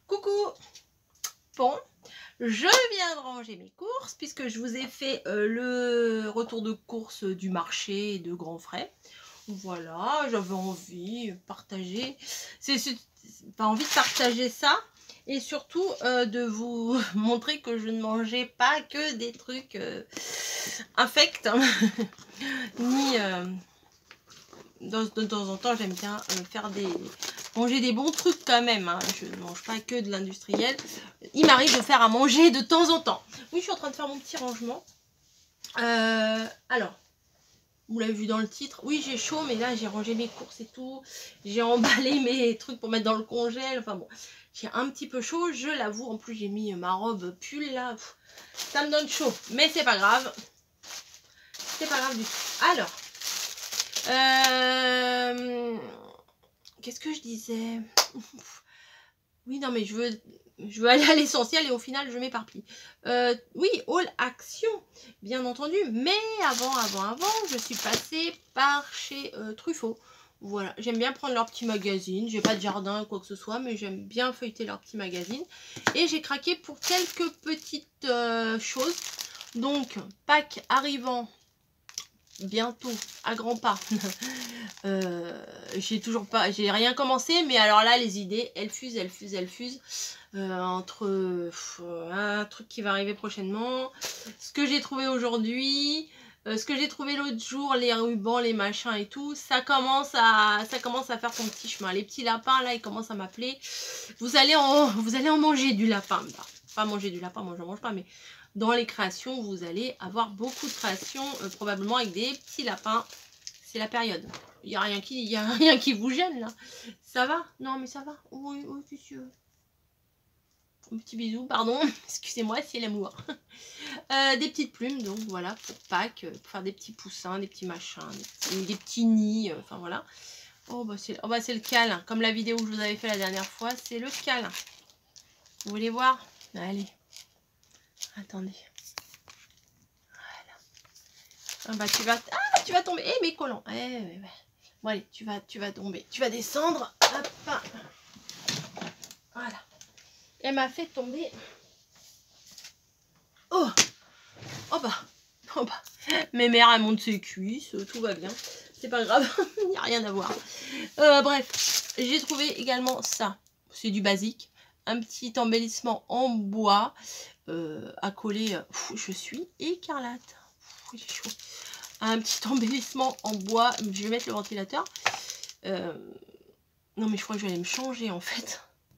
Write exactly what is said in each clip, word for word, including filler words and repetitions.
Coucou. Bon, je viens de ranger mes courses puisque je vous ai fait euh, le retour de course du marché de Grand Frais. Voilà, j'avais envie de partager, c'est pas envie de partager ça et surtout euh, de vous montrer que je ne mangeais pas que des trucs euh, infects, hein. Ni euh, de, de temps en temps j'aime bien euh, faire des manger des bons trucs quand même, hein. Je ne mange pas que de l'industriel. Il m'arrive de faire à manger de temps en temps. Oui, je suis en train de faire mon petit rangement. Euh, alors, vous l'avez vu dans le titre. Oui, j'ai chaud, mais là, j'ai rangé mes courses et tout. J'ai emballé mes trucs pour mettre dans le congèle. Enfin bon, j'ai un petit peu chaud, je l'avoue. En plus, j'ai mis ma robe pull là. Pff, ça me donne chaud, mais c'est pas grave. C'est pas grave du tout. Alors, euh... qu'est-ce que je disais? Oui, non, mais je veux, je veux aller à l'essentiel et au final, je m'éparpille. Euh, oui, All Action, bien entendu. Mais avant, avant, avant, je suis passée par chez euh, Truffaut. Voilà, j'aime bien prendre leur petit magazine. J'ai pas de jardin ou quoi que ce soit, mais j'aime bien feuilleter leur petit magazine. Et j'ai craqué pour quelques petites euh, choses. Donc, Pâques arrivant bientôt à grands pas. euh, j'ai toujours pas, j'ai rien commencé, mais alors là les idées elles fusent, elles fusent, elles fusent euh, entre euh, un truc qui va arriver prochainement, ce que j'ai trouvé aujourd'hui, euh, ce que j'ai trouvé l'autre jour, les rubans, les machins et tout, ça commence à ça commence à faire son petit chemin. Les petits lapins là ils commencent à m'appeler. Vous allez en vous allez en manger du lapin, bah, pas manger du lapin, moi j'en mange pas, mais dans les créations, vous allez avoir beaucoup de créations, euh, probablement avec des petits lapins. C'est la période. Il n'y a rien qui, il y a rien qui vous gêne là. Ça va? Non, mais ça va. Oui, oui, qu'est-ce que tu veux? Un petit bisou, pardon. Excusez-moi, c'est l'amour. Euh, des petites plumes, donc voilà, pour Pâques, pour faire des petits poussins, des petits machins, des petits, des petits nids, euh, enfin voilà. Oh, bah c'est oh, bah, le câlin. Comme la vidéo que je vous avais fait la dernière fois, c'est le câlin. Vous voulez voir? Allez. Attendez. Voilà. Ah bah tu vas, ah, tu vas tomber. Eh mes collants. Eh, eh, eh. Bon allez, tu vas, tu vas tomber. Tu vas descendre. Hop. Voilà. Elle m'a fait tomber. Oh. Oh bah. Oh bah. Mes mères elles montent ses cuisses. Tout va bien. C'est pas grave. Il n'y a rien à voir. Euh, bref. J'ai trouvé également ça. C'est du basique. Un petit embellissement en bois. Euh, à coller. Pff, je suis écarlate. Pff, il est chaud. Un petit embellissement en bois. Je vais mettre le ventilateur. Euh... Non mais je crois que je vais aller me changer en fait.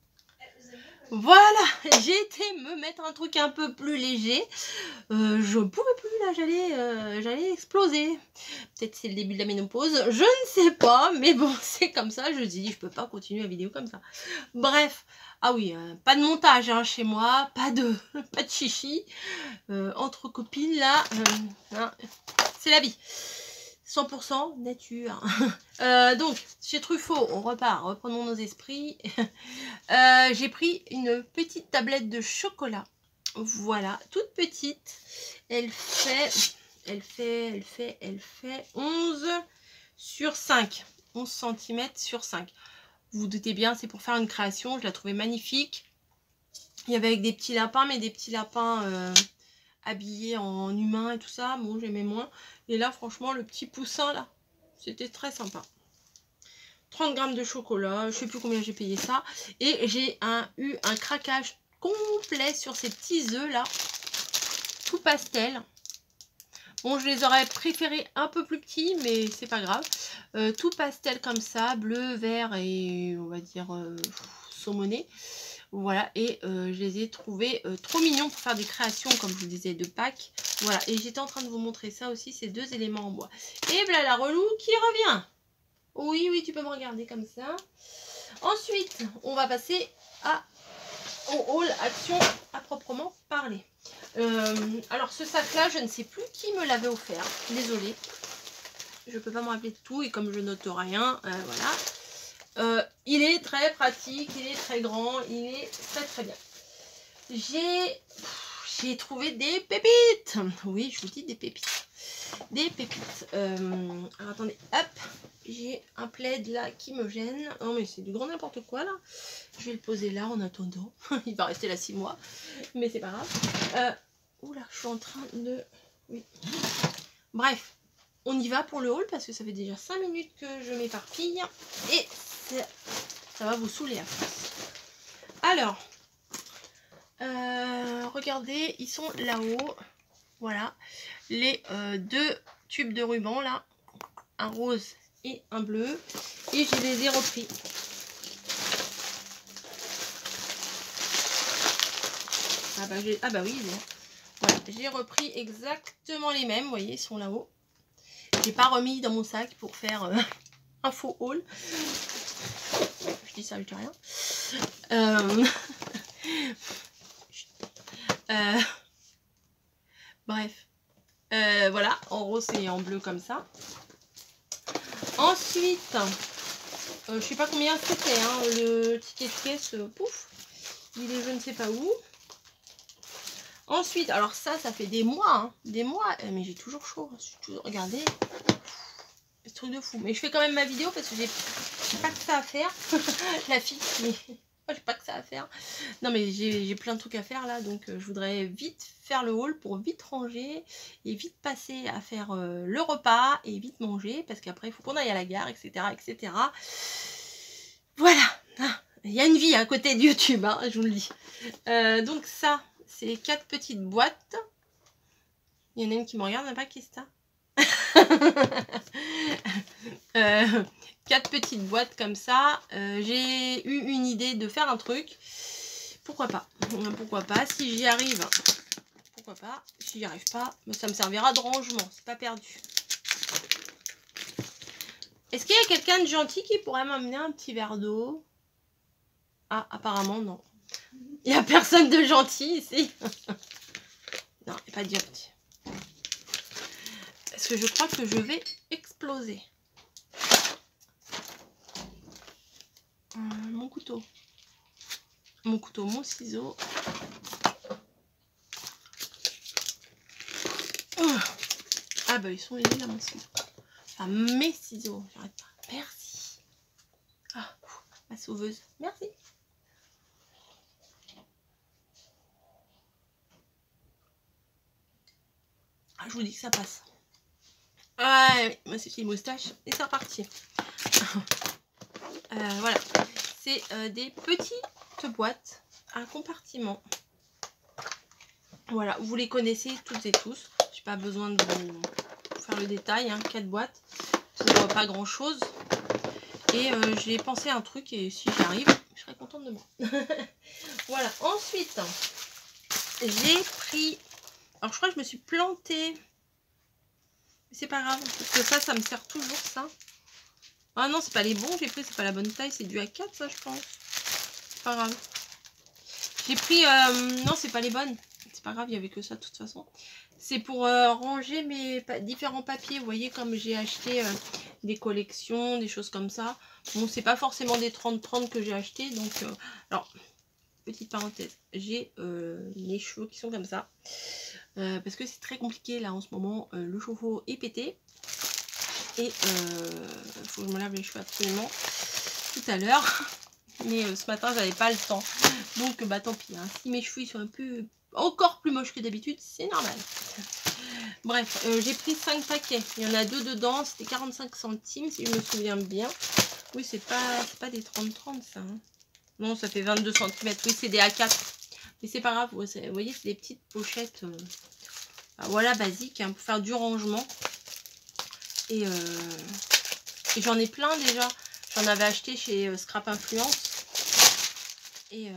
Voilà, j'ai été me mettre un truc un peu plus léger. Euh, je pouvais plus là, j'allais euh, j'allais exploser. Peut-être c'est le début de la ménopause, je ne sais pas, mais bon c'est comme ça. Je me dis je peux pas continuer la vidéo comme ça. Bref, ah oui, euh, pas de montage hein, chez moi, pas de pas de chichi euh, entre copines là. Euh, hein, c'est la vie. cent pour cent nature. euh, donc, chez Truffaut, on repart, reprenons nos esprits. euh, J'ai pris une petite tablette de chocolat. Voilà, toute petite. Elle fait, elle fait, elle fait, elle fait onze sur cinq. onze centimètres sur cinq. Vous vous doutez bien, c'est pour faire une création. Je la trouvais magnifique. Il y avait avec des petits lapins, mais des petits lapins... Euh, habillé en humain et tout ça, bon j'aimais moins, et là franchement le petit poussin là c'était très sympa. Trente grammes de chocolat, je sais plus combien j'ai payé ça, et j'ai un, eu un craquage complet sur ces petits œufs là, tout pastel. Bon je les aurais préférés un peu plus petits, mais c'est pas grave. Euh, tout pastel comme ça, bleu, vert et on va dire euh, saumoné. Voilà, et euh, je les ai trouvés euh, trop mignons pour faire des créations, comme je vous disais, de Pâques. Voilà, et j'étais en train de vous montrer ça aussi, ces deux éléments en bois. Et voilà la relou qui revient. Oui, oui, tu peux me regarder comme ça. Ensuite, on va passer à, au haul action à proprement parler. Euh, alors, ce sac-là, je ne sais plus qui me l'avait offert. Désolée. Je ne peux pas me rappeler de tout, et comme je note rien, euh, voilà. Euh, il est très pratique, il est très grand, il est très très bien. J'ai j'ai trouvé des pépites. Oui, je vous dis des pépites. des pépites. Euh, alors attendez, hop, j'ai un plaid là qui me gêne. Non mais c'est du grand n'importe quoi là. Je vais le poser là en attendant. Il va rester là six mois, mais c'est pas grave. Euh, oula, je suis en train de... Oui. Bref, on y va pour le haul parce que ça fait déjà cinq minutes que je m'éparpille et ça va vous saouler à force. Alors, euh, regardez, ils sont là-haut. Voilà, les euh, deux tubes de ruban là, un rose et un bleu. Et je les ai repris. Ah bah, ah bah oui, voilà, j'ai repris exactement les mêmes, vous voyez, ils sont là-haut. J'ai pas remis dans mon sac pour faire euh, un faux haul. Je dis ça, je dis rien. Euh... euh... Bref. Euh, voilà, en rose et en bleu comme ça. Ensuite, euh, je sais pas combien c'était, hein, le ticket de caisse, euh, pouf, il est je ne sais pas où. Ensuite, alors ça, ça fait des mois, hein, des mois, mais j'ai toujours chaud. Toujours, regardez, c'est truc de fou. Mais je fais quand même ma vidéo parce que j'ai pas que ça à faire. La fille, mais j'ai pas que ça à faire. Non, mais j'ai plein de trucs à faire là, donc euh, je voudrais vite faire le haul pour vite ranger et vite passer à faire euh, le repas et vite manger parce qu'après il faut qu'on aille à la gare, et cetera, et cetera. Voilà, il y a une vie à côté de YouTube, hein, je vous le dis. Euh, donc ça. C'est quatre petites boîtes. Il y en a une qui me regarde, pas qui c'est ça. euh, quatre petites boîtes comme ça. Euh, j'ai eu une idée de faire un truc. Pourquoi pas? Pourquoi pas? Si j'y arrive, pourquoi pas? Si j'y arrive pas, ça me servira de rangement. C'est pas perdu. Est-ce qu'il y a quelqu'un de gentil qui pourrait m'amener un petit verre d'eau? Ah, apparemment non. Il n'y a personne de gentil ici. Non, il n'y a pas de gentil. Parce que je crois que je vais exploser. Euh, mon couteau. Mon couteau, mon ciseau. Oh. Ah bah ils sont élevés là, mon ciseau. Enfin, mes ciseaux. J'arrête pas. Merci. Ah, ma sauveuse. Merci. Je vous dis que ça passe. Ah oui, moi c'est une moustache et c'est reparti. euh, voilà, c'est euh, des petites boîtes à compartiments. Voilà, vous les connaissez toutes et tous. J'ai pas besoin de vous faire le détail. Hein. quatre boîtes pour euh, pas grand chose. Et euh, j'ai pensé à un truc et si j'y arrive, je serais contente de moi. Voilà, ensuite j'ai pris. Alors je crois que je me suis plantée. Mais c'est pas grave, parce que ça, ça me sert toujours ça. Ah non, c'est pas les bons, j'ai pris, c'est pas la bonne taille, c'est du A quatre ça je pense. C'est pas grave. J'ai pris, euh, non c'est pas les bonnes. C'est pas grave, il y avait que ça de toute façon. C'est pour euh, ranger mes pa différents papiers. Vous voyez comme j'ai acheté euh, des collections, des choses comme ça. Bon, c'est pas forcément des trente trente que j'ai acheté. Donc, euh, alors, petite parenthèse, j'ai euh, les cheveux qui sont comme ça. Euh, parce que c'est très compliqué là en ce moment. Euh, le chauffe-eau est pété. Et il euh, faut que je me lave les cheveux absolument tout à l'heure. Mais euh, ce matin, j'avais pas le temps. Donc, bah tant pis. Hein. Si mes cheveux ils sont un peu encore plus moches que d'habitude, c'est normal. Bref, euh, j'ai pris cinq paquets. Il y en a deux dedans. C'était quarante-cinq centimes, si je me souviens bien. Oui, c'est pas, pas des trente trente, ça. Hein. Non, ça fait vingt-deux centimètres. Oui, c'est des A quatre. Mais c'est pas grave. Vous voyez, c'est des petites pochettes. Euh, bah, voilà, basiques. Hein, pour faire du rangement. Et, euh, et j'en ai plein déjà. J'en avais acheté chez euh, Scrap Influence. Et... Euh,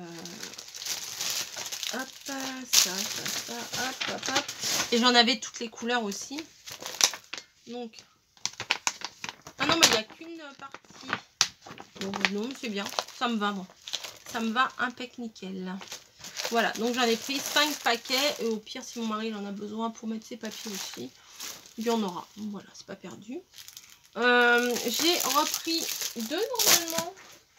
hop, ça, ça, ça, hop, hop, hop. Et j'en avais toutes les couleurs aussi. Donc. Ah non, mais il n'y a qu'une partie. Donc, non, c'est bien. Ça me va, bon. Ça me va impec nickel. Voilà, donc j'en ai pris cinq paquets. Et au pire, si mon mari en a besoin pour mettre ses papiers aussi, il y en aura. Donc, voilà, c'est pas perdu. Euh, j'ai repris deux normalement.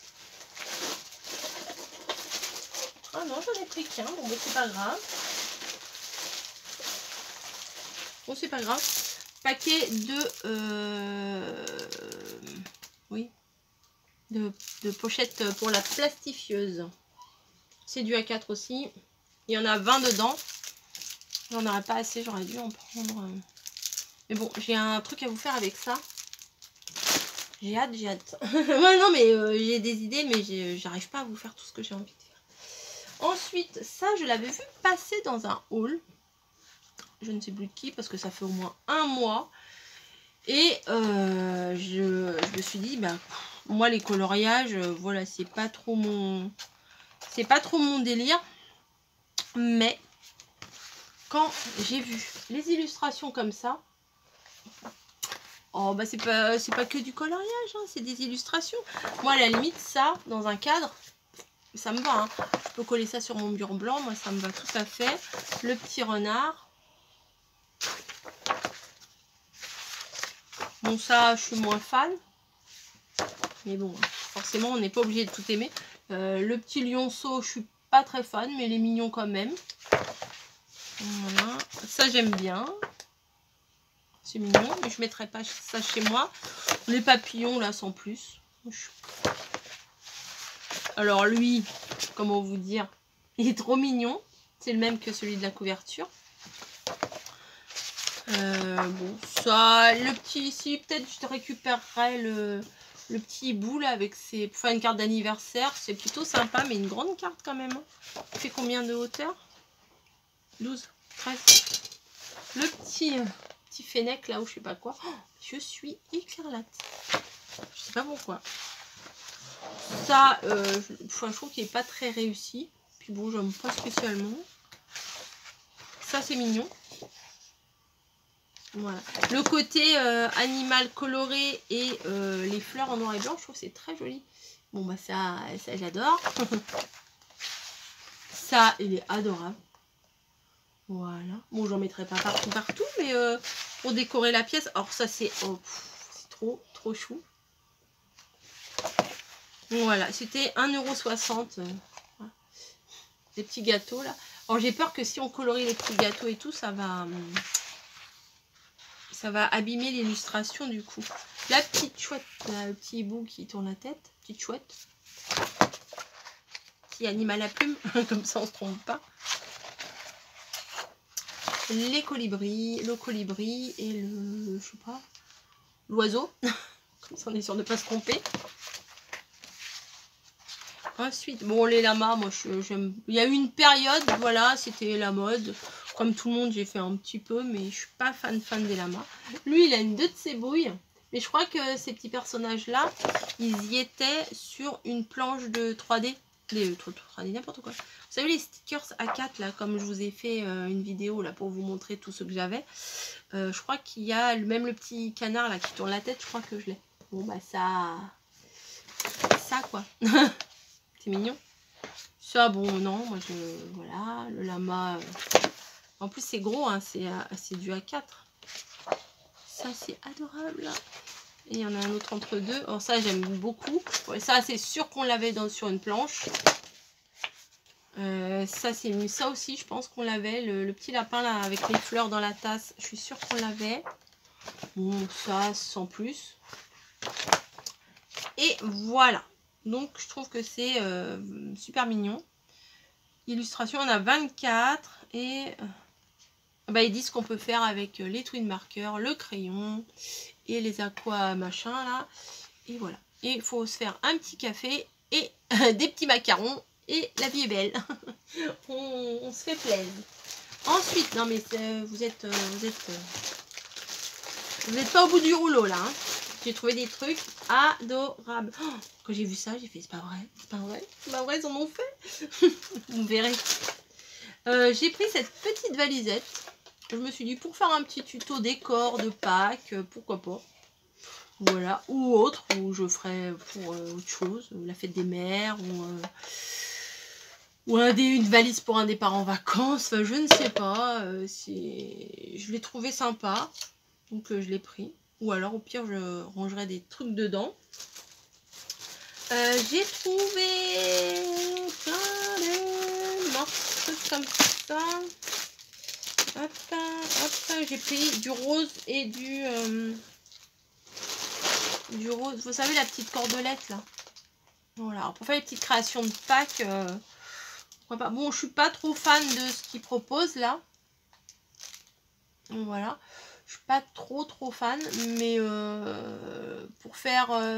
Ah non, j'en ai pris qu'un. Bon, bah, c'est pas grave. Bon, c'est pas grave. paquet de... Euh, oui. De, de pochettes pour la plastifieuse. C'est du A quatre aussi. Il y en a vingt dedans. J'en aurais pas assez, j'aurais dû en prendre. Mais bon, j'ai un truc à vous faire avec ça. J'ai hâte, j'ai hâte. Ouais, non, mais euh, j'ai des idées, mais j'arrive pas à vous faire tout ce que j'ai envie de faire. Ensuite, ça, je l'avais vu passer dans un haul. Je ne sais plus de qui, parce que ça fait au moins un mois. Et euh, je, je me suis dit, bah, moi, les coloriages, euh, voilà, c'est pas trop mon... C'est pas trop mon délire. Mais, quand j'ai vu les illustrations comme ça... Oh bah c'est pas c'est pas que du coloriage, hein, c'est des illustrations. Moi à la limite ça, dans un cadre, ça me va. Hein. Je peux coller ça sur mon mur blanc, moi ça me va tout à fait. Le petit renard. Bon ça je suis moins fan. Mais bon, forcément on n'est pas obligé de tout aimer. Euh, le petit lionceau, je suis pas très fan, mais il est mignon quand même. Voilà, ça j'aime bien. C'est mignon, mais je ne mettrai pas ça chez moi. Les papillons, là, sans plus. Alors, lui, comment vous dire, il est trop mignon. C'est le même que celui de la couverture. Euh, bon, ça, le petit ici, peut-être je récupérerai le, le petit hibou, là, avec ses... pour faire une carte d'anniversaire. C'est plutôt sympa, mais une grande carte quand même. Hein. Il fait combien de hauteur? douze, treize. Le petit... petit fennec là ou je sais pas quoi. Oh, je suis écarlate. Je sais pas pourquoi. Ça, euh, je, je trouve qu'il est pas très réussi. Puis bon, j'aime pas spécialement. Ça, c'est mignon. Voilà. Le côté euh, animal coloré et euh, les fleurs en noir et blanc, je trouve que c'est très joli. Bon, bah ça, ça j'adore. Ça, il est adorable. Voilà. Bon, j'en mettrai pas partout, partout, mais euh, pour décorer la pièce. Alors ça, c'est oh, c'est trop, trop chou. Voilà, c'était un euro soixante. Euh, des petits gâteaux, là. Alors, j'ai peur que si on colorie les petits gâteaux et tout, ça va... Hum, ça va abîmer l'illustration, du coup. La petite chouette, là, le petit hibou qui tourne la tête. Petite chouette. Petit animal à plumes, comme ça, on se trompe pas. Les colibris, le colibri et le, je sais pas, l'oiseau. Comme ça on est sûr de ne pas se tromper. Ensuite, bon les lamas, moi j'aime. Il y a eu une période, voilà, c'était la mode. Comme tout le monde, j'ai fait un petit peu, mais je suis pas fan fan des lamas. Lui, il a une deux de ses bouilles. Mais je crois que ces petits personnages-là, ils y étaient sur une planche de trois D. Les trois D, n'importe quoi. Vous savez les stickers A quatre là, comme je vous ai fait euh, une vidéo là pour vous montrer tout ce que j'avais. Euh, je crois qu'il y a même le petit canard là qui tourne la tête, je crois que je l'ai. Bon bah ça, ça quoi. C'est mignon. Ça bon non, moi je voilà le lama. Euh... En plus c'est gros, hein, c'est du A quatre. Ça c'est adorable. Là. Et il y en a un autre entre deux. Alors ça, j'aime beaucoup. Ouais, ça, c'est sûr qu'on l'avait sur une planche. Euh, ça, c'est ça aussi, je pense qu'on l'avait. Le, le petit lapin là avec les fleurs dans la tasse, je suis sûre qu'on l'avait. Bon, ça, sans plus. Et voilà. Donc, je trouve que c'est euh, super mignon. Illustration, on a vingt-quatre. Et bah, ils disent qu'on peut faire avec les twin markers, le crayon et les aqua machin là. Et voilà. Et il faut se faire un petit café et des petits macarons. Et la vie est belle. on, on se fait plaisir. Ensuite, non mais euh, vous êtes, euh, vous êtes, euh, vous n'êtes pas au bout du rouleau là. Hein. J'ai trouvé des trucs adorables. Oh, quand j'ai vu ça, j'ai fait c'est pas vrai, c'est pas vrai, c'est pas vrai, ils en ont fait. Vous verrez. Euh, j'ai pris cette petite valisette. Je me suis dit pour faire un petit tuto décor de Pâques, pourquoi pas. Voilà, ou autre, ou je ferai pour euh, autre chose, la fête des mères, ou, euh, ou un des, une valise pour un départ en vacances, enfin, je ne sais pas, euh, je l'ai trouvé sympa, donc euh, je l'ai pris, ou alors au pire je rangerai des trucs dedans. Euh, j'ai trouvé plein de morceaux comme ça, Hop, hop, j'ai pris du rose et du... Euh, du rose. Vous savez, la petite cordelette, là. Voilà, pour faire les petites créations de Pâques. Euh, pourquoi pas. Bon, je suis pas trop fan de ce qu'ils proposent, là. Voilà. Je suis pas trop, trop fan. Mais euh, pour faire... Euh,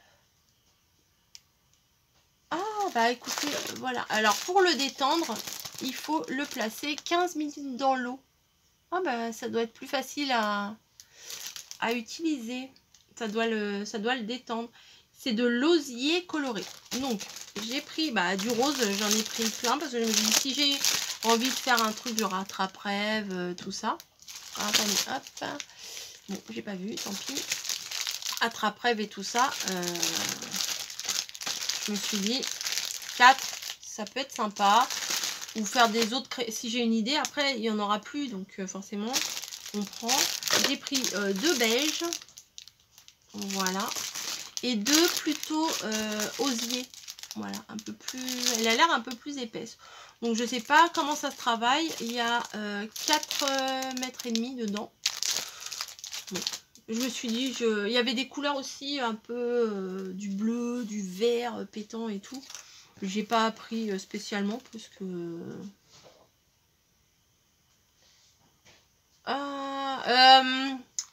ah, bah écoutez, voilà. Alors, pour le détendre, il faut le placer quinze minutes dans l'eau. Ah, bah ça doit être plus facile à, à utiliser. Ça doit le, ça doit le détendre. C'est de l'osier coloré. Donc, j'ai pris bah, du rose. J'en ai pris plein parce que je me dis, si j'ai envie de faire un truc de rattrape-rêve, euh, tout ça. Attendez, hop. Bon, j'ai pas vu, tant pis. Attrape-rêve et tout ça. Euh, je me suis dit... quatre, ça peut être sympa. Ou faire des autres, si j'ai une idée. Après, il n'y en aura plus, donc euh, forcément, on prend. J'ai pris euh, deux beiges. Voilà. Et deux plutôt euh, osier. Voilà, un peu plus... Elle a l'air un peu plus épaisse. Donc, je sais pas comment ça se travaille. Il y a euh, quatre mètres et demi dedans. Bon. Je me suis dit, je... il y avait des couleurs aussi, un peu euh, du bleu, du vert euh, pétant et tout. J'ai pas appris spécialement parce que... Ah, euh,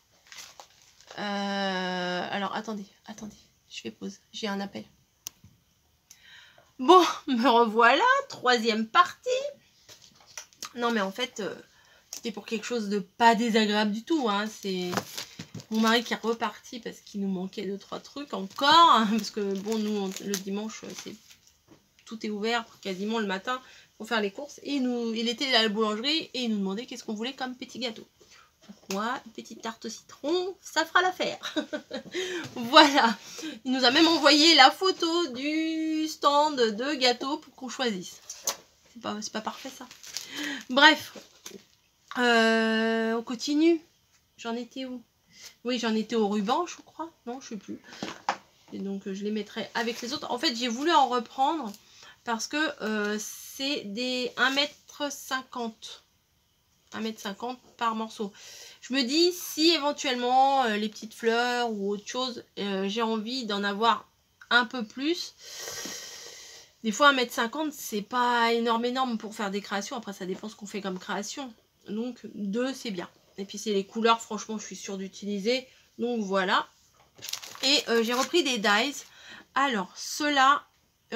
euh, alors, attendez, attendez. Je fais pause. J'ai un appel. Bon, me revoilà. Troisième partie. Non, mais en fait, euh, c'était pour quelque chose de pas désagréable du tout. Hein. C'est mon mari qui est reparti parce qu'il nous manquait deux, trois trucs encore. Hein, parce que, bon, nous, on, le dimanche, c'est... tout est ouvert quasiment le matin pour faire les courses. Et nous, il était à la boulangerie et il nous demandait qu'est-ce qu'on voulait comme petit gâteau. Moi, une petite tarte au citron, ça fera l'affaire. Voilà. Il nous a même envoyé la photo du stand de gâteau pour qu'on choisisse. C'est pas, c'est pas parfait ça. Bref. Euh, on continue. J'en étais où? Oui, j'en étais au ruban, je crois. Non, je sais plus. Et donc, je les mettrai avec les autres. En fait, j'ai voulu en reprendre parce que euh, c'est des un mètre cinquante. un mètre cinquante par morceau. Je me dis, si éventuellement euh, les petites fleurs ou autre chose, euh, j'ai envie d'en avoir un peu plus. Des fois, un mètre cinquante, c'est pas énorme, énorme pour faire des créations. Après, ça dépend ce qu'on fait comme création. Donc, deux, c'est bien. Et puis, c'est les couleurs, franchement, je suis sûre d'utiliser. Donc, voilà. Et euh, j'ai repris des dies. Alors, ceux-là,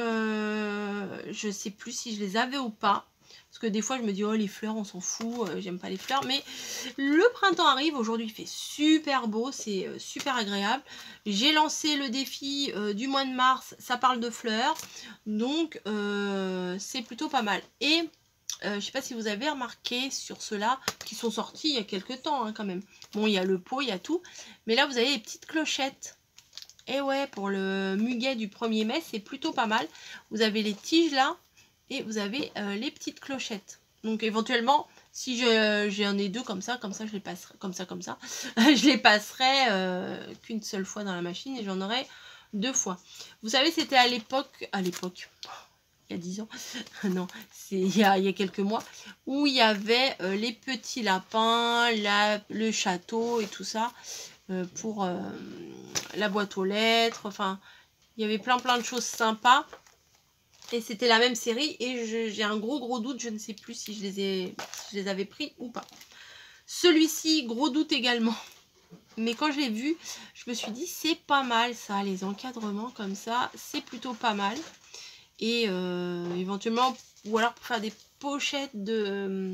euh, je sais plus si je les avais ou pas. Parce que des fois, je me dis, oh, les fleurs, on s'en fout. Euh, J'aime pas les fleurs. Mais le printemps arrive. Aujourd'hui, il fait super beau. C'est euh, super agréable. J'ai lancé le défi euh, du mois de mars. Ça parle de fleurs. Donc, euh, c'est plutôt pas mal. Et... Euh, je ne sais pas si vous avez remarqué sur ceux-là qui sont sortis il y a quelques temps hein, quand même. Bon, il y a le pot, il y a tout. Mais là, vous avez les petites clochettes. Et ouais, pour le muguet du premier mai, c'est plutôt pas mal. Vous avez les tiges là et vous avez euh, les petites clochettes. Donc éventuellement, si j'en ai deux comme ça, comme ça, je les passerai, comme ça, comme ça, je les passerai euh, qu'une seule fois dans la machine et j'en aurai deux fois. Vous savez, c'était à l'époque, à l'époque... il y a dix ans, non, c'est il, il y a quelques mois, où il y avait euh, les petits lapins, la, le château et tout ça, euh, pour euh, la boîte aux lettres, enfin, il y avait plein plein de choses sympas, et c'était la même série, et j'ai un gros gros doute, je ne sais plus si je les ai, si je les avais pris ou pas. Celui-ci, gros doute également, mais quand je l'ai vu, je me suis dit, c'est pas mal ça, les encadrements comme ça, c'est plutôt pas mal. Et euh, éventuellement, ou alors pour faire des pochettes de euh,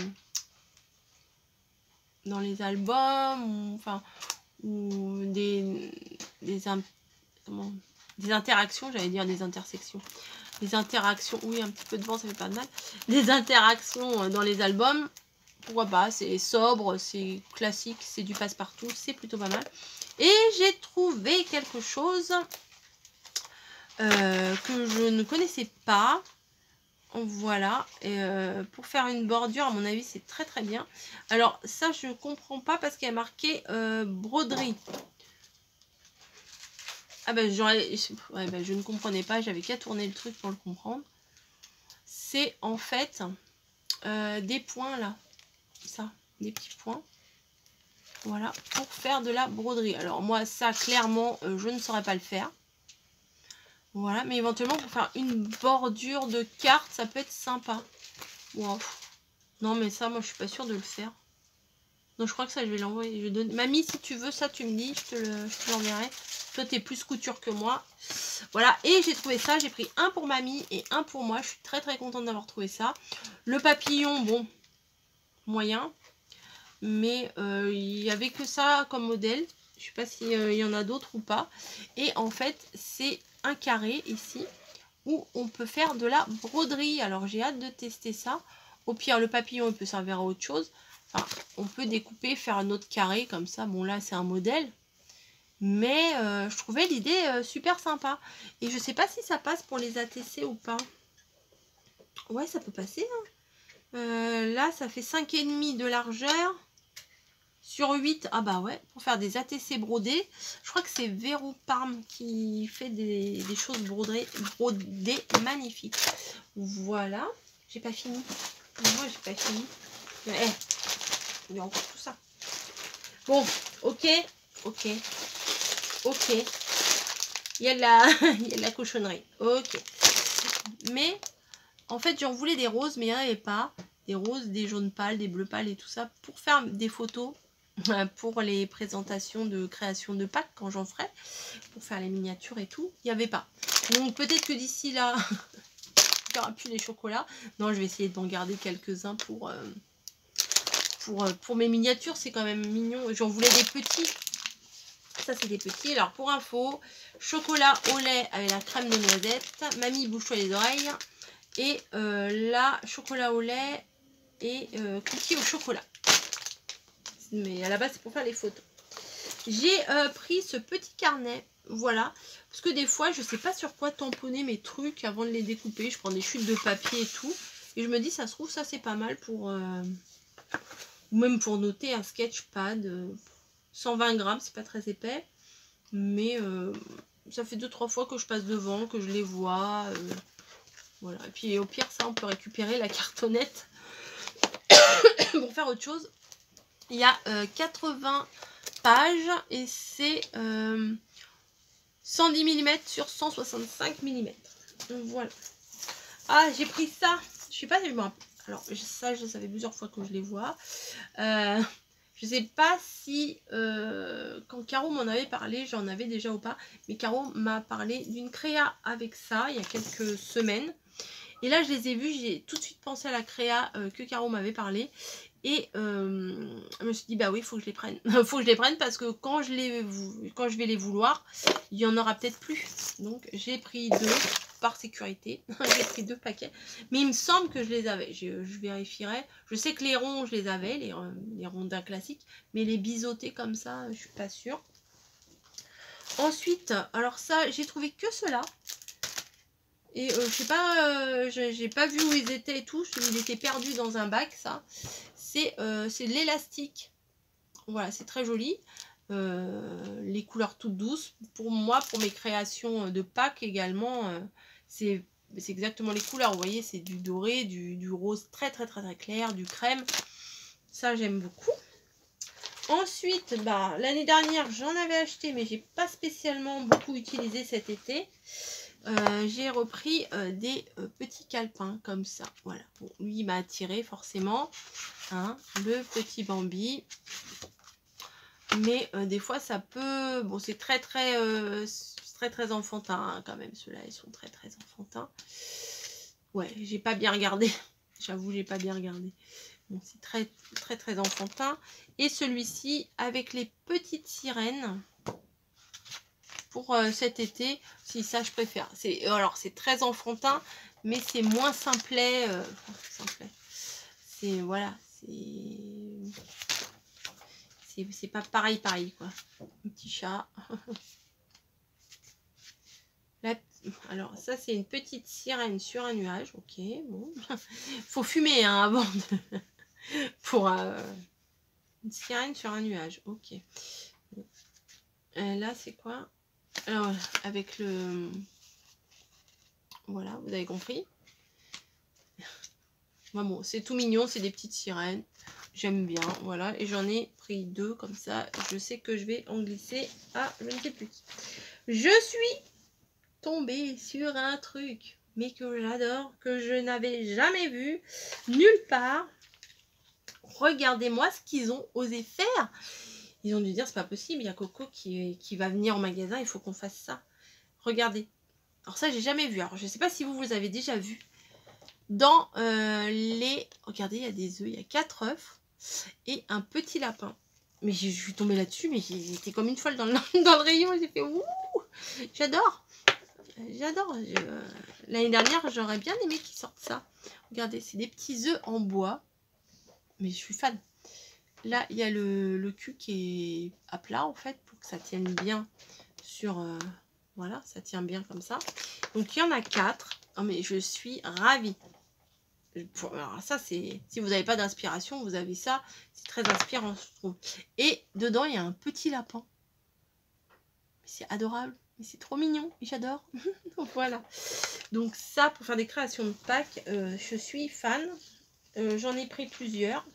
dans les albums, ou, enfin, ou des, des, comment, des interactions, j'allais dire des intersections. Des interactions, oui, un petit peu de vent, ça fait pas de mal. Des interactions dans les albums, pourquoi pas, c'est sobre, c'est classique, c'est du passe-partout, c'est plutôt pas mal. Et j'ai trouvé quelque chose euh, que je ne connaissais pas. Voilà, et euh, pour faire une bordure, à mon avis, c'est très très bien. Alors, ça, je comprends pas parce qu'il y a marqué euh, broderie. Ah ben, ouais, ben, je ne comprenais pas, j'avais qu'à tourner le truc pour le comprendre. C'est en fait euh, des points là, ça. des petits points. Voilà, pour faire de la broderie. Alors moi, ça, clairement, euh, je ne saurais pas le faire. Voilà, mais éventuellement, pour faire une bordure de carte, ça peut être sympa. Wow. Non, mais ça, moi, je suis pas sûre de le faire. Donc, je crois que ça, je vais l'envoyer. Je vais donner... Mamie, si tu veux, ça, tu me dis, je te le, je te l'enverrai. Toi, tu es plus couture que moi. Voilà, et j'ai trouvé ça. J'ai pris un pour mamie et un pour moi. Je suis très, très contente d'avoir trouvé ça. Le papillon, bon, moyen. Mais euh, il n'y avait que ça comme modèle. Je ne sais pas s'il euh, y en a d'autres ou pas. Et en fait, c'est un carré ici où on peut faire de la broderie. Alors, j'ai hâte de tester ça. Au pire, le papillon, il peut servir à autre chose. Enfin, on peut découper, faire un autre carré comme ça. Bon, là, c'est un modèle. Mais euh, je trouvais l'idée euh, super sympa. Et je ne sais pas si ça passe pour les A T C ou pas. Ouais, ça peut passer. Hein. Euh, là, ça fait cinq virgule cinq de largeur. Sur huit, ah bah ouais, pour faire des A T C brodés. Je crois que c'est Vero Parme qui fait des, des choses brodées, brodées magnifiques. Voilà. J'ai pas fini. Moi, j'ai pas fini. Mais, hey, il y a encore tout ça. Bon, ok, ok, ok. Il y a de la, il y a de la cochonnerie. Ok. Mais, en fait, j'en voulais des roses, mais il n'y en avait pas. Des roses, des jaunes pâles, des bleus pâles et tout ça. Pour faire des photos. Pour les présentations de création de packs quand j'en ferai, pour faire les miniatures et tout, il n'y avait pas. Donc peut-être que d'ici là, il n'y aura plus les chocolats. Non, je vais essayer d'en garder quelques-uns pour, euh, pour, euh, pour mes miniatures. C'est quand même mignon. J'en voulais des petits. Ça, c'est des petits. Alors pour info, chocolat au lait avec la crème de noisette. Mamie, bouge-toi les oreilles. Et euh, là, chocolat au lait et euh, cookies au chocolat. Mais à la base, c'est pour faire les photos. J'ai euh, pris ce petit carnet, voilà. Parce que des fois, je sais pas sur quoi tamponner mes trucs avant de les découper. Je prends des chutes de papier et tout. Et je me dis, ça se trouve, ça c'est pas mal pour... Euh, ou même pour noter un sketchpad. Euh, cent vingt grammes, c'est pas très épais. Mais euh, ça fait deux trois fois que je passe devant, que je les vois. Euh, voilà. Et puis au pire, ça, on peut récupérer la cartonnette pour faire autre chose. Il y a euh, quatre-vingts pages et c'est euh, cent dix millimètres sur cent soixante-cinq millimètres. Donc voilà. Ah, j'ai pris ça. Je sais pas si je me rappelle. Alors, ça, je savais plusieurs fois que je les vois. Euh, je sais pas si, euh, quand Caro m'en avait parlé, j'en avais déjà ou pas. Mais Caro m'a parlé d'une créa avec ça il y a quelques semaines. Et là, je les ai vus. J'ai tout de suite pensé à la créa euh, que Caro m'avait parlé. Et euh, je me suis dit, bah oui, il faut que je les prenne. Il faut que je les prenne parce que quand je, les, quand je vais les vouloir, il y en aura peut-être plus. Donc, j'ai pris deux par sécurité. J'ai pris deux paquets. Mais il me semble que je les avais. Je, je vérifierai. Je sais que les ronds, je les avais, les, les rondins classiques. Mais les biseautés comme ça, je suis pas sûre. Ensuite, alors ça, j'ai trouvé que ceux-là. Et euh, je sais pas, euh, j'ai pas vu où ils étaient et tout. Il était perdu dans un bac, ça. C'est euh, de l'élastique. Voilà, c'est très joli. Euh, les couleurs toutes douces. Pour moi, pour mes créations de Pâques également, euh, c'est exactement les couleurs. Vous voyez, c'est du doré, du, du rose très très très très clair, du crème. Ça, j'aime beaucoup. Ensuite, bah, l'année dernière, j'en avais acheté, mais j'ai pas spécialement beaucoup utilisé cet été. Euh, j'ai repris euh, des euh, petits calepins comme ça. Voilà. Bon, lui, il m'a attiré forcément. Hein, le petit Bambi. Mais euh, des fois, ça peut... Bon, c'est très, très, euh, très, très enfantin hein, quand même. Ceux-là, ils sont très, très enfantins. Ouais, j'ai pas bien regardé. J'avoue, j'ai pas bien regardé. Bon, c'est très, très, très enfantin. Et celui-ci, avec les petites sirènes. Pour euh, cet été, si ça je préfère. C'est alors c'est très enfantin, mais c'est moins simplet. Euh, simplet. C'est voilà, c'est c'est pas pareil pareil quoi. Un petit chat. Là, alors ça c'est une petite sirène sur un nuage. Ok, bon, faut fumer hein, avant de pour euh, une sirène sur un nuage. Ok. Euh, là c'est quoi? Alors, avec le... Voilà, vous avez compris. Bon, bon c'est tout mignon, c'est des petites sirènes. J'aime bien, voilà. Et j'en ai pris deux comme ça. Je sais que je vais en glisser à je ne sais plus qui. Je suis tombée sur un truc, mais que j'adore, que je n'avais jamais vu nulle part. Regardez-moi ce qu'ils ont osé faire. Ils ont dû dire, c'est pas possible, il y a Coco qui, qui va venir au magasin, il faut qu'on fasse ça. Regardez. Alors ça, j'ai jamais vu. Alors, je sais pas si vous, vous avez déjà vu. Dans euh, les... Regardez, il y a des œufs, il y a quatre œufs et un petit lapin. Mais je suis tombée là-dessus, mais j'étais comme une folle dans le, dans le rayon. J'ai fait, ouh, j'adore. J'adore. Euh, L'année dernière, j'aurais bien aimé qu'ils sortent ça. Regardez, c'est des petits œufs en bois. Mais je suis fan. Là, il y a le, le cul qui est à plat, en fait, pour que ça tienne bien sur... Euh, voilà, ça tient bien comme ça. Donc, il y en a quatre. Oh, mais je suis ravie. Alors, ça, c'est... Si vous n'avez pas d'inspiration, vous avez ça. C'est très inspirant, je trouve. Et dedans, il y a un petit lapin. C'est adorable. Mais c'est trop mignon. J'adore. Voilà. Donc, ça, pour faire des créations de Pâques, euh, je suis fan. Euh, J'en ai pris plusieurs.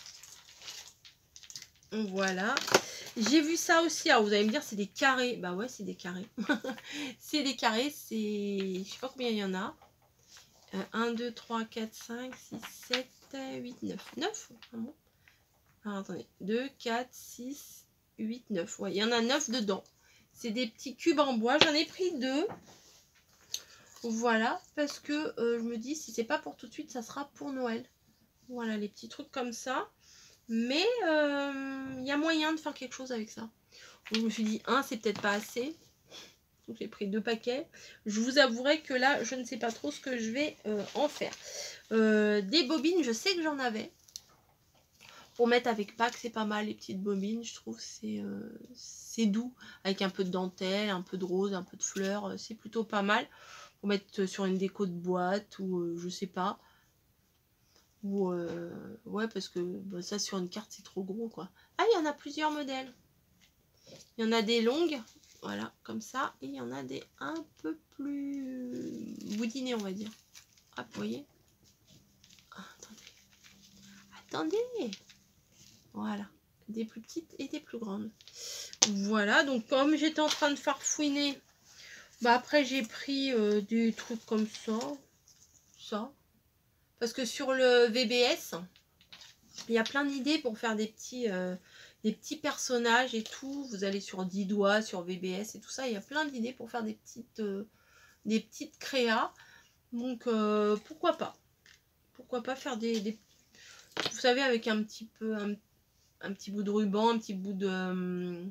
Voilà. J'ai vu ça aussi. Alors, vous allez me dire, c'est des carrés. Bah ouais, c'est des carrés. C'est des carrés. C'est... Je sais pas combien il y en a. Euh, un, deux, trois, quatre, cinq, six, sept, huit, neuf. neuf ah bon. Alors, attendez. deux, quatre, six, huit, neuf. Ouais, il y en a neuf dedans. C'est des petits cubes en bois. J'en ai pris deux. Voilà. Parce que euh, je me dis, si c'est pas pour tout de suite, ça sera pour Noël. Voilà, les petits trucs comme ça. Mais il euh, y a moyen de faire quelque chose avec ça. Donc, je me suis dit, un, c'est peut-être pas assez. Donc, j'ai pris deux paquets. Je vous avouerai que là, je ne sais pas trop ce que je vais euh, en faire. Euh, des bobines, je sais que j'en avais. Pour mettre avec Pâques, c'est pas mal, les petites bobines. Je trouve c'est euh, c'est doux. Avec un peu de dentelle, un peu de rose, un peu de fleurs. C'est plutôt pas mal. Pour mettre sur une déco de boîte ou euh, je sais pas. Ou euh, ouais, parce que bah, ça sur une carte c'est trop gros quoi. Ah, il y en a plusieurs modèles. Il y en a des longues, voilà, comme ça. Et il y en a des un peu plus boudinées, on va dire. Ah, vous voyez. Ah, attendez. Attendez. Voilà. Des plus petites et des plus grandes. Voilà, donc comme j'étais en train de farfouiner, bah après j'ai pris euh, des trucs comme ça. Ça. Parce que sur le V B S, il y a plein d'idées pour faire des petits, euh, des petits personnages et tout. Vous allez sur dix doigts, sur V B S et tout ça. Il y a plein d'idées pour faire des petites, euh, des petites créas. Donc, euh, pourquoi pas. Pourquoi pas faire des, des... Vous savez, avec un petit peu... Un, un petit bout de ruban, un petit bout de... Euh,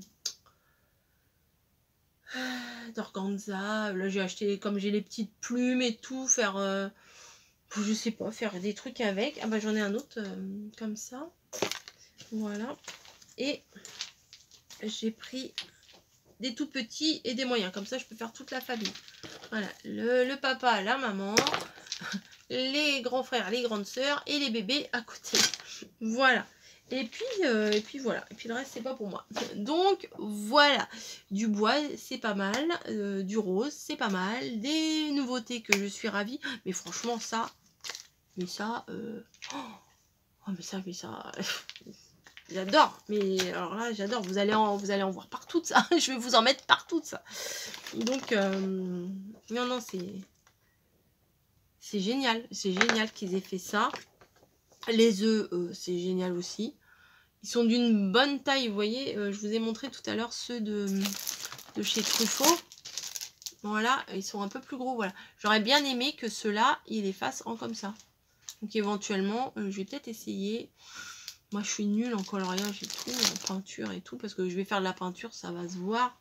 d'organza. Là, j'ai acheté, comme j'ai les petites plumes et tout, faire... Euh, je sais pas, faire des trucs avec. Ah bah j'en ai un autre euh, comme ça. Voilà. Et j'ai pris des tout petits et des moyens. Comme ça, je peux faire toute la famille. Voilà. Le, le papa, la maman, les grands frères, les grandes sœurs et les bébés à côté. Voilà. Et puis, euh, et puis voilà. Et puis le reste, c'est pas pour moi. Donc, voilà. Du bois, c'est pas mal. Euh, du rose, c'est pas mal. Des nouveautés que je suis ravie. Mais franchement, ça... Mais ça, euh... oh, mais ça, mais ça, j'adore. Mais alors là, j'adore. Vous allez en, vous allez en voir partout de ça. Je vais vous en mettre partout de ça. Donc, euh... non, non, c'est, c'est génial. C'est génial qu'ils aient fait ça. Les œufs, euh, c'est génial aussi. Ils sont d'une bonne taille. Vous voyez, euh, je vous ai montré tout à l'heure ceux de, de chez Truffaut. Voilà, ils sont un peu plus gros. Voilà, j'aurais bien aimé que ceux-là, ils les fassent en comme ça. Donc éventuellement, euh, je vais peut-être essayer. Moi, je suis nulle en coloriage et tout, en peinture et tout, parce que je vais faire de la peinture, ça va se voir.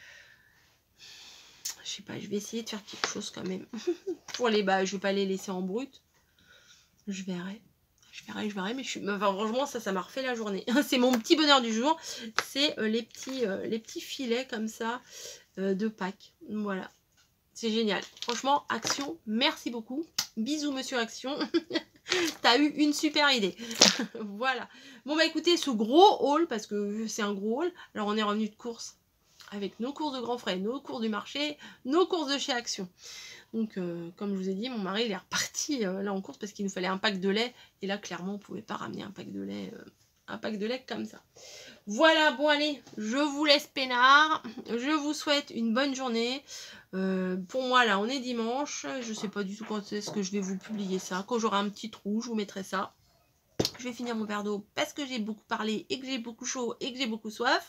Je sais pas, je vais essayer de faire quelque chose quand même. Pour les bas, je vais pas les laisser en brut. Je verrai. Je verrai, je verrai, mais je suis... Enfin, franchement, ça, ça m'a refait la journée. C'est mon petit bonheur du jour. C'est euh, les, petits, euh, les petits filets comme ça euh, de Pâques. Voilà. C'est génial. Franchement, Action, merci beaucoup. Bisous, monsieur Action. T'as eu une super idée. Voilà. Bon, bah écoutez, ce gros haul, parce que c'est un gros haul. Alors, on est revenu de course avec nos courses de grands frais, nos courses du marché, nos courses de chez Action. Donc, euh, comme je vous ai dit, mon mari, il est reparti euh, là en course parce qu'il nous fallait un pack de lait. Et là, clairement, on ne pouvait pas ramener un pack de lait. Euh, un pack de lait comme ça. Voilà, bon allez, je vous laisse peinard. Je vous souhaite une bonne journée. Euh, pour moi, là, on est dimanche. Je sais pas du tout quand est-ce que je vais vous publier ça. Quand j'aurai un petit trou, je vous mettrai ça. Je vais finir mon verre d'eau parce que j'ai beaucoup parlé et que j'ai beaucoup chaud et que j'ai beaucoup soif.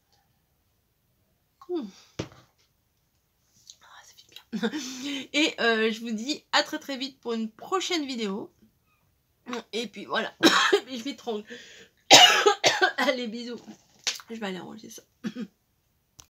Mmh. Ah, ça fait bien. Et euh, je vous dis à très très vite pour une prochaine vidéo. Et puis voilà. Je vais tranquille. Allez, bisous. Je vais aller arranger ça.